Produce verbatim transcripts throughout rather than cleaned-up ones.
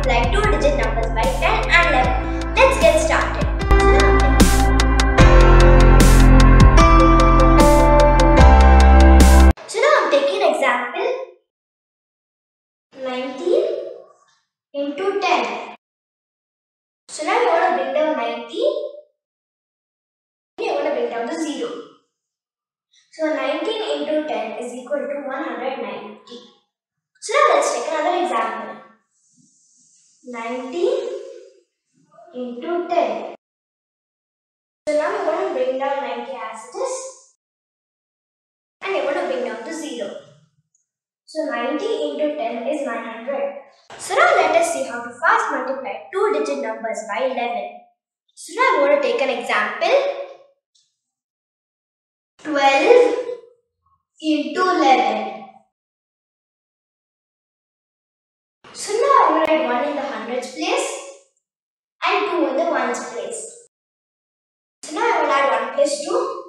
multiply two-digit numbers by ten and eleven. Let's get started. So now I'm taking an example. nineteen into ten. So now you want to bring down nineteen. You want to bring down the zero. So nineteen into ten is equal to one hundred ninety. So now let's take another example. nineteen into ten. So now you're going to bring down ninety as it is. And you're going to bring down the zero. So ninety into ten is nine hundred. So now let us see how to fast multiply two-digit numbers by eleven. So now I'm going to take an example. twelve into eleven. So now I'm going to write one in the hundreds place and two in the ones place. So now I will add one plus two,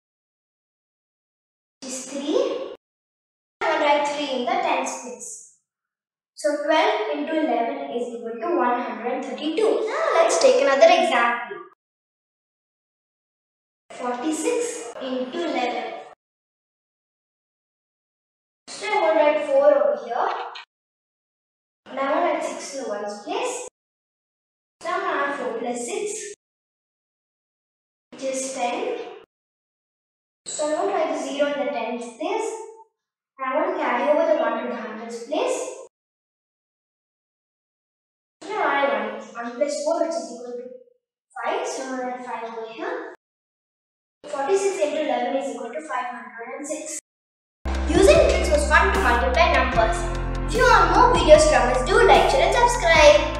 which is three. I will write three in the tens place. So twelve into eleven is equal to one hundred thirty-two. Now let's take another example. forty-six into eleven. So I will write four over here. Now I will write six in the ones place. So I will add four plus six, which is ten. So I will write the zero in the tens place. And I will carry over the one to the hundreds place. So now I write one plus four, which is equal to five. So I will write five over here. forty-six into eleven is equal to five hundred six. Using tricks was fun to multiply numbers. If you want more videos from us, do like, share and subscribe.